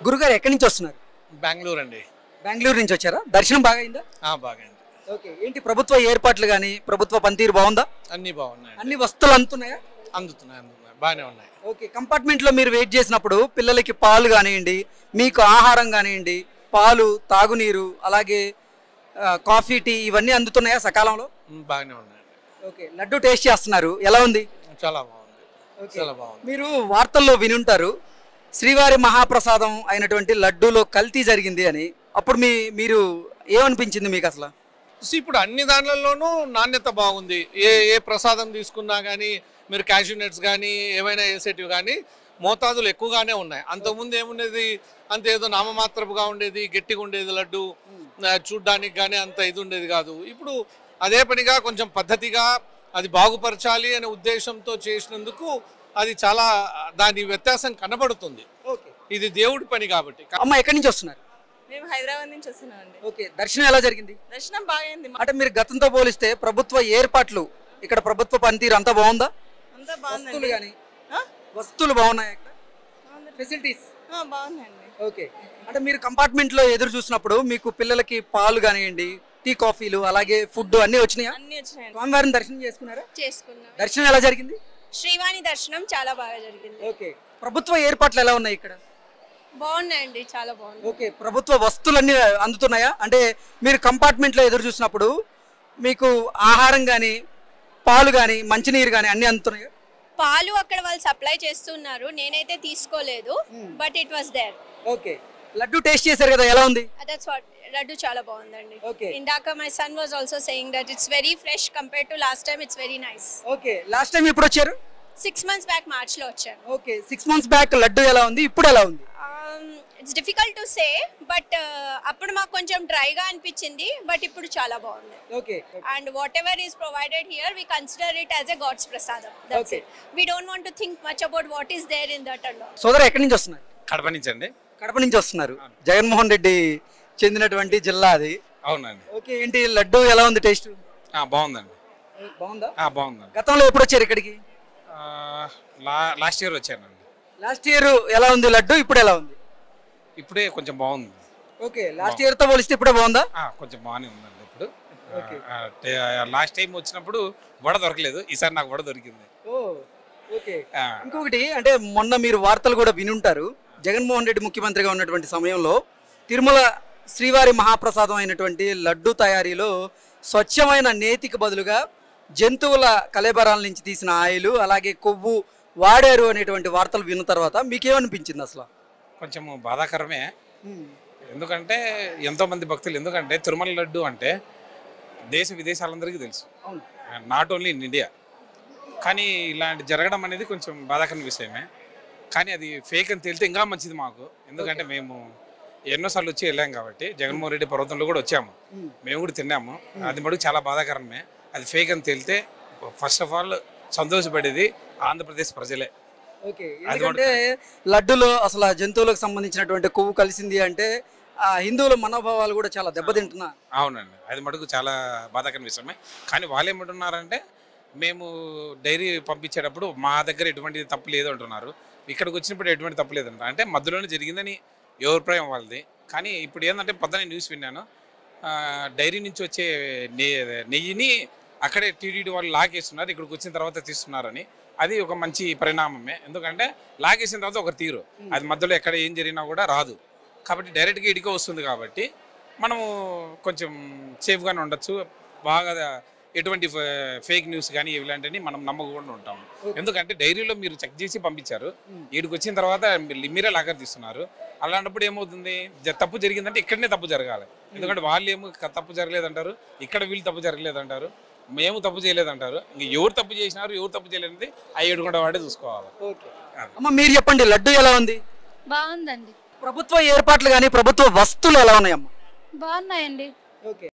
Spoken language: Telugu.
గురుగారు ఎక్కడి నుంచి వస్తున్నారు? బెంగళూరు అండి. బెంగళూరు నుంచి వచ్చారా? దర్శనం బాగా అయిందా? బాగా అండి. ఓకే, ఏంటి ప్రభుత్వ ఏర్పాట్లు కానీ ప్రభుత్వ పనితీరు బాగుందా? అన్నీ బాగున్నాయి, అన్ని వస్తువులు అందుతున్నాయా? అందుతున్నాయి బాగానే ఉన్నాయి. ఓకే, కంపార్ట్మెంట్ లో మీరు వెయిట్ చేసినప్పుడు పిల్లలకి పాలు కానివ్వండి, మీకు ఆహారం కానివ్వండి, పాలు, తాగునీరు, అలాగే కాఫీ, టీ ఇవన్నీ అందుతున్నాయా సకాలంలో? బాగానే ఉన్నాయండి. ఓకే, లడ్డు టేస్ట్ చేస్తున్నారు, ఎలా ఉంది? చాలా బాగుంది, చాలా బాగుంది. మీరు వార్తల్లో వినుంటారు శ్రీవారి మహాప్రసాదం అయినటువంటి లడ్డూలో కల్తీ జరిగింది అని. అప్పుడు మీరు ఏమనిపించింది మీకు అసలు? ఇప్పుడు అన్ని దాంట్లలోనూ నాణ్యత బాగుంది. ఏ ప్రసాదం తీసుకున్నా కానీ మీరు క్యాష్యూ నట్స్ కానీ ఏమైనా వేసేటివి కానీ మోతాదులు ఎక్కువగానే ఉన్నాయి. అంతకుముందు ఏముండేది, అంత ఏదో నామమాత్రపుగా ఉండేది, గట్టిగా ఉండేది లడ్డు, చూడ్డానికి కానీ అంత ఇది ఉండేది కాదు. ఇప్పుడు అదే పనిగా కొంచెం పద్ధతిగా అది బాగుపరచాలి అనే ఉద్దేశంతో చేసినందుకు అది చాలా దాని వ్యత్యాసం కనబడుతుంది. ఇది దేవుడి పని కాబట్టి. అమ్మ ఎక్కడి నుంచి వస్తున్నారు? మేము హైదరాబాద్ నుంచి వస్తున్నామండి. ఓకే, దర్శనం ఎలా జరిగింది? దర్శనం బాగైంది. అంటే మీరు గతంతో పోలిస్తే ప్రభుత్వ ఏర్పాట్లు, ఇక్కడ ప్రభుత్వ పనితీరు అంతా బాగుందా? అంతా బాగుంది. వస్తువులు బాగున్నాయి, ఫెసిలిటీస్ బాగున్నాయండి. ఓకే, అంటే మీరు కంపార్ట్మెంట్ లో ఎదురు చూసినప్పుడు మీకు పిల్లలకి పాలు కానివ్వండి, టీ, కాఫీలు, అలాగే ఫుడ్ అన్ని వచ్చినాయా? అన్ని వచ్చినాయండి. స్వామివారిని దర్శనం చేసుకున్నారా? చేసుకున్నాం. దర్శనం ఎలా జరిగింది? శ్రీవాణి దర్శనం చాలా బాగా జరిగింది. ఓకే, ప్రభుత్వ ఏర్పాట్లు ఎలా ఉన్నాయి ఇక్కడ? బాగున్నాయండి, చాలా బాగుంది. ఓకే, ప్రభుత్వ వస్తువులన్నీ అందుతున్నాయా? అంటే మీరు కంపార్ట్మెంట్ లో ఎదురు చూసినప్పుడు మీకు ఆహారం కానీ, పాలు కానీ, మంచినీరు కానీ అన్ని అందుతున్నాయా? పాలు అక్కడ వాళ్ళు సప్లై చేస్తున్నారు, నేనైతే తీసుకోలేదు, but it was there. Okay, laddu taste చేశారు కదా, ఎలా ఉంది? దట్స్ వాట్, లడ్డు చాలా బాగుందండి. ఓకే, ఇందాక my son was also saying that it's very fresh compare to last time. It's very nice. Okay, last time ఎప్పుడు వచ్చారు? 6 months బ్యాక్ మార్చ్ లో వచ్చాను. ఓకే, 6 months బ్యాక్ లడ్డు ఎలా ఉంది, ఇప్పుడు ఎలా ఉంది? It's difficult to say, but అప్పుడు మాకు కొంచెం డ్రైగా అనిపించింది, బట్ ఇప్పుడు చాలా బాగుంది. Okay, and what ever is provided here we consider it as a god's prasadam. That's it. We don't want to think much about what is there in that and all. సోదరు ఎక్కడి నుంచి వస్తున్నారు? కడప నుంచి అండి. కడప నుంచి వస్తున్నారు. జగన్మోహన్ రెడ్డి చెందినటువంటి జిల్లా అది. అవునండి. ఓకే, ఏంటి లడ్డు ఎలా ఉంది టేస్ట్? బాగుందండి. బాగుందా? బాగుందండి. గతంలో ఎప్పుడు వచ్చారు ఇక్కడికి? లాస్ట్ ఇయర్ వచ్చానండి. లాస్ట్ ఇయర్ ఎలా ఉంది లడ్డు, ఇప్పుడు ఎలా ఉంది? ఇప్పుడే కొంచెం బాగుంది. ఓకే, లాస్ట్ ఇయర్ తో పోలిస్తే ఇప్పుడే బాగుందా? కొంచెం బాగానే ఉందండి ఇప్పుడు. లాస్ట్ టైం వచ్చినప్పుడు వడ దొరకలేదు, ఈసారి నాకు వడ దొరికింది. ఓకే, ఇంకొకటి అంటే మొన్న మీరు వార్తలు కూడా వినుంటారు, జగన్మోహన్ రెడ్డి ముఖ్యమంత్రిగా ఉన్నటువంటి సమయంలో తిరుమల శ్రీవారి మహాప్రసాదం అయినటువంటి లడ్డు తయారీలో స్వచ్ఛమైన నేతికి బదులుగా జంతువుల కళేబరాల నుంచి తీసిన ఆయిల్, అలాగే కొవ్వు వాడారు అనేటువంటి వార్తలు విన్న తర్వాత మీకేమనిపించింది అసలు? కొంచెం బాధాకరమే. ఎందుకంటే ఎంతోమంది భక్తులు, ఎందుకంటే తిరుమల లడ్డు అంటే దేశ విదేశాలందరికీ తెలుసు, నాట్ ఓన్లీ ఇన్ ఇండియా. కానీ ఇలాంటి జరగడం అనేది కొంచెం బాధాకరమైన విషయమే. కానీ అది ఫేక్ అని తేలితే ఇంకా మంచిది మాకు. ఎందుకంటే మేము ఎన్నోసార్లు వచ్చి వెళ్ళాం కాబట్టి, జగన్మోహన్ రెడ్డి పర్వతంలో కూడా వచ్చాము, మేము కూడా తిన్నాము. అది మటుకు చాలా బాధాకరమే. అది ఫేక్ అని తేలితే ఫస్ట్ ఆఫ్ ఆల్ సంతోషపడేది ఆంధ్రప్రదేశ్ ప్రజలే. ఓకే, ఎందుకంటే లడ్డులో అసలు జంతువులకు సంబంధించినటువంటి కొవ్వు కలిసింది అంటే హిందువుల మనోభావాలు కూడా చాలా దెబ్బతింటున్నా. అవునండి, అది మటుకు చాలా బాధాకరమైన విషయమే. కానీ వాళ్ళు ఏమంటున్నారంటే, మేము డైరీ పంపించేటప్పుడు మా దగ్గర ఎటువంటి తప్పు లేదు అంటున్నారు, ఇక్కడికి వచ్చినప్పుడు ఎటువంటి తప్పు లేదంట. అంటే మధ్యలోనే జరిగిందని అభిప్రాయం వాళ్ళది. కానీ ఇప్పుడు ఏంటంటే పొద్దున న్యూస్ విన్నాను, డైరీ నుంచి వచ్చే నెయ్యిని అక్కడే టీడీడీ వాళ్ళు లాగేస్తున్నారు, ఇక్కడికి వచ్చిన తర్వాత తీస్తున్నారని. అది ఒక మంచి పరిణామమే. ఎందుకంటే లాగేసిన తర్వాత ఒక తీరు, అది మధ్యలో ఎక్కడ ఏం జరిగినా కూడా రాదు కాబట్టి డైరెక్ట్గా ఇడికి వస్తుంది. కాబట్టి మనము కొంచెం సేఫ్గానే ఉండొచ్చు. బాగా ఎటువంటి ఫేక్ న్యూస్ కానీ ఇలాంటివి మనం నమ్మకుండా ఉంటాము. ఎందుకంటే డైరీలో మీరు చెక్ చేసి పంపించారు, వీడికి వచ్చిన తర్వాత మీరే లాగర్ తీస్తున్నారు. అలాంటప్పుడు ఏమవుతుంది, తప్పు జరిగిందంటే ఇక్కడనే తప్పు జరగాలి. ఎందుకంటే వాళ్ళు ఏమో తప్పు జరగలేదంటారు, ఇక్కడ వీళ్ళు తప్పు జరగలేదంటారు, మేము తప్పు చేయలేదంటారు. ఇంక ఎవరు తప్పు చేసినారు, ఎవరు తప్పు చేయలేనిది ఆ ఏడుగుంట వాడే చూసుకోవాలి. అమ్మ మీరు చెప్పండి, లడ్డు ఎలా ఉంది? బాగుందండి. ప్రభుత్వ ఏర్పాట్లు కానీ ప్రభుత్వ వస్తువులు ఎలా ఉన్నాయమ్మా? బాగున్నాయండి. ఓకే,